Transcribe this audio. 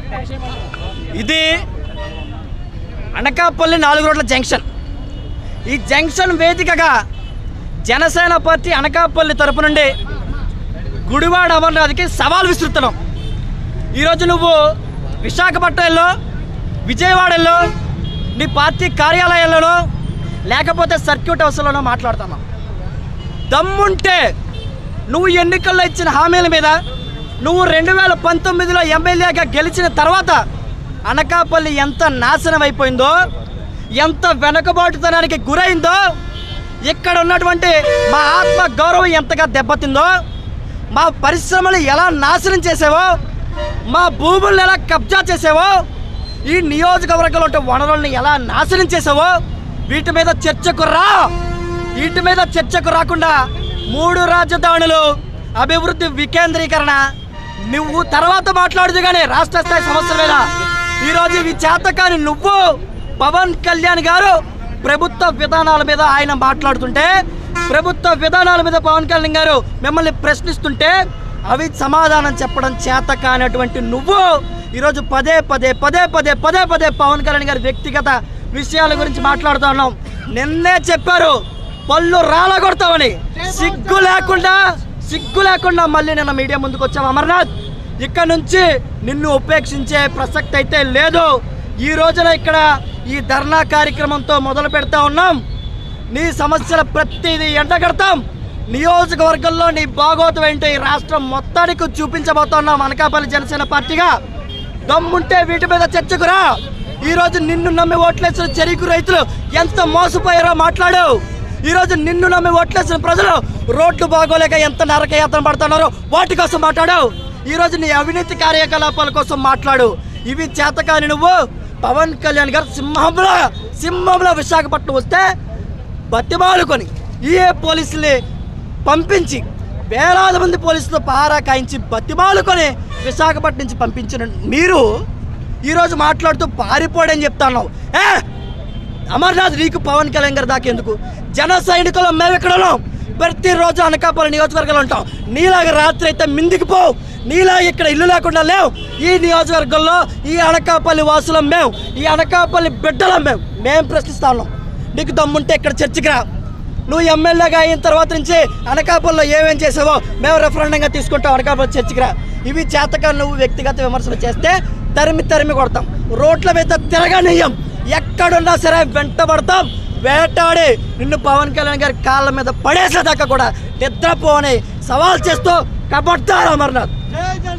ఇది అనకాపల్లి 4 రోడ్ల జంక్షన్. ఈ జంక్షన్ వేదికగా జనసేన పార్టీ అనకాపల్లి తరపు నుండి గుడివాడ అమర్నాథ్కి సవాల్ విసురుతున్నాం. ఈరోజు నువ్వు విశాఖపట్నంలో, విజయవాడలో, నీ పార్టీ కార్యాలయాల్లోనో లేకపోతే సర్క్యూట్ హౌస్లోనో మాట్లాడుతున్నావు. దమ్ముంటే నువ్వు ఎన్నికల్లో ఇచ్చిన హామీల మీద, నువ్వు 2019లో ఎమ్మెల్యేగా గెలిచిన తర్వాత అనకాపల్లి ఎంత నాశనం అయిపోయిందో, ఎంత వెనకబాటుతనానికి గురైందో, ఇక్కడ ఉన్నటువంటి మా ఆత్మ గౌరవం ఎంతగా దెబ్బతిందో, మా పరిశ్రమలు ఎలా నాశనం చేసావో, మా భూములను ఎలా కబ్జా చేసావో, ఈ నియోజకవర్గంలో ఉంటే వనరులను ఎలా నాశనం చేసావో వీటి మీద చర్చకు రాకుండా 3 రాజధానులు, అభివృద్ధి వికేంద్రీకరణ నువ్వు తర్వాత మాట్లాడుతూ కానీ రాష్ట్ర స్థాయి సమస్యల మీద ఈరోజు ఇవి చేతకాని నువ్వు పవన్ కళ్యాణ్ గారు ప్రభుత్వ విధానాల మీద ఆయన మాట్లాడుతుంటే, ప్రభుత్వ విధానాల మీద పవన్ కళ్యాణ్ గారు మిమ్మల్ని ప్రశ్నిస్తుంటే అవి సమాధానం చెప్పడం చేత కానటువంటి నువ్వు ఈరోజు పదే పదే పవన్ కళ్యాణ్ గారి వ్యక్తిగత విషయాల గురించి మాట్లాడుతూ ఉన్నాం. నిన్నే చెప్పారు పళ్ళు రాలగొడతామని. సిగ్గు లేకుండా మళ్ళీ నిన్న మీడియా ముందుకు వచ్చావు అమర్నాథ్. ఇక్కడ నుంచి నిన్ను ఉపేక్షించే ప్రసక్తి అయితే లేదు. ఈ రోజున ఇక్కడ ఈ ధర్నా కార్యక్రమంతో మొదలు పెడతా ఉన్నాం. నీ సమస్యల ప్రతిదీ ఎండగడతాం. నియోజకవర్గంలో నీ బాగోతం ఏంటో ఈ రాష్ట్రం మొత్తానికి చూపించబోతున్నాం. అనకాపల్లి జనసేన పార్టీగా దమ్ముంటే వీటి మీద చర్చకు రా. ఈరోజు నిన్ను నమ్మి ఓట్లేసిన చెరుకు రైతులు ఎంత మోసపోయారో మాట్లాడు. ఈరోజు నిన్ను నమ్మి ఓట్లేసిన ప్రజలు రోడ్లు బాగోలేక ఎంత నరకయాత్ర పడుతున్నారో వాటి కోసం మాట్లాడు. ఈరోజు నీ అవినీతి కార్యకలాపాల కోసం మాట్లాడు. ఇవి చేతకాని నువ్వు పవన్ కళ్యాణ్ గారు సింహంలో విశాఖపట్నం వస్తే బతిమాలుకొని ఏ పోలీసుల్ని పంపించి వేలాది మంది పోలీసులు పహారా కాయించి బతిమాలుకొని విశాఖపట్నం నుంచి పంపించిన మీరు ఈరోజు మాట్లాడుతూ పారిపోడని చెప్తున్నావు. అమర్నాథ్, నీకు పవన్ కళ్యాణ్ గారు దాకా ఎందుకు? జన సైనికులు మేము ఇక్కడ ఉన్నాం. ప్రతిరోజు అనకాపల్లి నియోజకవర్గంలో ఉంటాం. నీలాగా రాత్రి అయితే మిందికి పోవు. నీలాగా ఇక్కడ ఇల్లు లేకుండా లేవు. ఈ నియోజకవర్గంలో ఈ అనకాపల్లి వాసులం మేము, ఈ అనకాపల్లి బిడ్డలం మేము ప్రశ్నిస్తా ఉన్నాం. నీకు దమ్ముంటే ఇక్కడ చర్చకి రా. నువ్వు ఎమ్మెల్యేగా అయిన తర్వాత నుంచి అనకాపల్లిలో ఏమేం చేసావో మేము రెఫరెండంగా తీసుకుంటాం. అనకాపల్లి చర్చకి రా. ఇవి చేతగా నువ్వు వ్యక్తిగత విమర్శలు చేస్తే తరిమి కొడతాం. రోడ్ల మీద తిరగనీయం. ఎక్కడున్నా సరే వెంటబడతాం. వేటాడి నిన్ను పవన్ కళ్యాణ్ గారి కాళ్ళ మీద పడేసేదాకా కూడా నిద్రపోని సవాల్ చేస్తూ కబడ్డారు అమర్నాథ్.